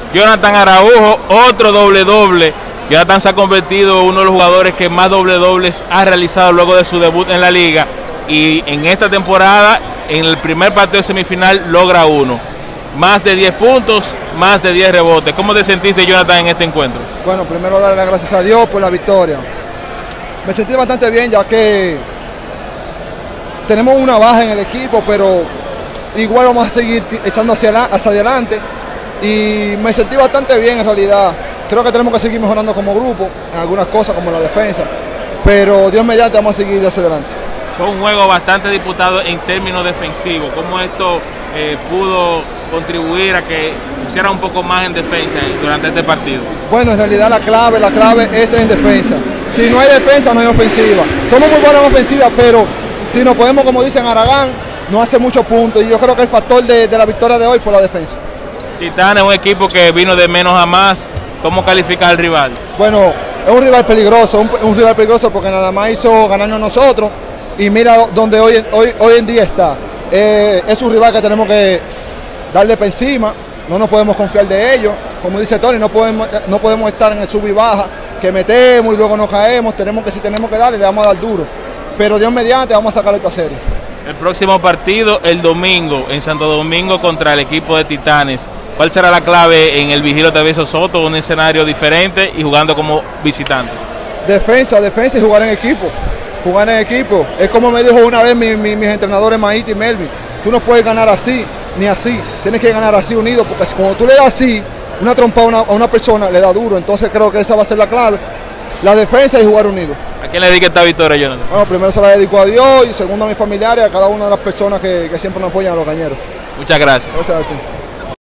Jonathan Araujo, otro doble-doble. Jonathan se ha convertido en uno de los jugadores que más doble-dobles ha realizado luego de su debut en la liga. Y en esta temporada, en el primer partido de semifinal, logra uno. Más de 10 puntos, más de 10 rebotes. ¿Cómo te sentiste, Jonathan, en este encuentro? Bueno, primero darle las gracias a Dios por la victoria. Me sentí bastante bien, ya que tenemos una baja en el equipo, pero igual vamos a seguir echando hacia adelante. Y me sentí bastante bien en realidad. Creo que tenemos que seguir mejorando como grupo, en algunas cosas como la defensa. Pero Dios mediante vamos a seguir hacia adelante. Fue un juego bastante disputado en términos defensivos. ¿Cómo esto pudo contribuir a que pusiera un poco más en defensa durante este partido? Bueno, en realidad la clave es en defensa. Si no hay defensa, no hay ofensiva. Somos muy buenos en ofensiva, pero si nos podemos, como dicen Aragán, no hace muchos puntos. Y yo creo que el factor de la victoria de hoy fue la defensa. Titanes es un equipo que vino de menos a más. ¿Cómo calificar al rival? Bueno, es un rival peligroso, un rival peligroso porque nada más hizo ganarnos a nosotros. Y mira donde hoy en día está. Es un rival que tenemos que darle por encima, no nos podemos confiar de ellos. Como dice Tony, no podemos estar en el sub y baja, que metemos y luego nos caemos. Si tenemos que darle, le vamos a dar duro. Pero Dios mediante, vamos a sacar esta serie. El próximo partido, el domingo, en Santo Domingo contra el equipo de Titanes. ¿Cuál será la clave en el Vigilio Travieso Soto? Un escenario diferente y jugando como visitantes. Defensa y jugar en equipo. Jugar en equipo. Es como me dijo una vez mis entrenadores Maíti y Melvin. Tú no puedes ganar así, ni así. Tienes que ganar así unido, porque cuando tú le das así, una trompa a una persona le da duro. Entonces creo que esa va a ser la clave. La defensa y jugar unido. ¿A quién le dedica esta victoria, Jonathan? Bueno, primero se la dedico a Dios y segundo a mis familiares, a cada una de las personas que siempre nos apoyan, a los cañeros. Muchas gracias. Gracias a ti.